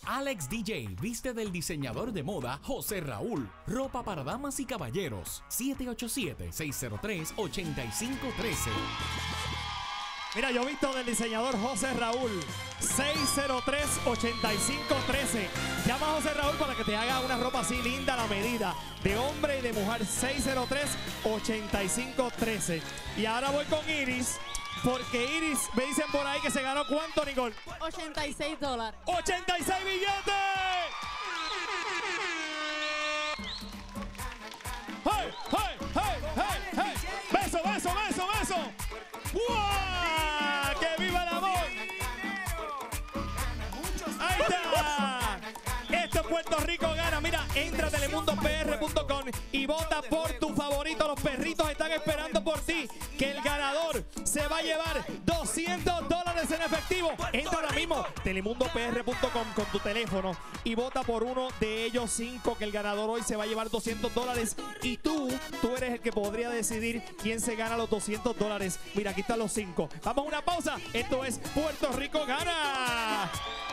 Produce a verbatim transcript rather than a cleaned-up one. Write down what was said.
Alex D J viste del diseñador de moda José Raúl. Ropa para damas y caballeros. siete ocho siete, seis cero tres, ocho cinco uno tres. Mira, yo he visto del diseñador José Raúl. seis cero tres, ocho cinco uno tres. Llama a José Raúl para que te haga una ropa así linda a la medida. De hombre y de mujer. seis cero tres, ocho cinco uno tres. Y ahora voy con Iris. Porque Iris, me dicen por ahí que se ganó ¿cuánto, Nicole? ochenta y seis dólares. ¡ochenta y seis billetes! ¡Hey, hey, hey, hey, hey! ¡Beso, beso, beso, beso! ¡Wow! ¡Que viva el amor! ¡Ahí está! Esto es Puerto Rico Gana. Mira, entra a telemundo p r punto com y vota por tu favorito. Los perritos están esperando por ti. Que el ganador se va a llevar doscientos dólares en efectivo. Entra ahora mismo telemundo p r punto com con tu teléfono y vota por uno de ellos cinco, que el ganador hoy se va a llevar doscientos dólares. Y tú, tú eres el que podría decidir quién se gana los doscientos dólares. Mira, aquí están los cinco. Vamos a una pausa. Esto es Puerto Rico Gana.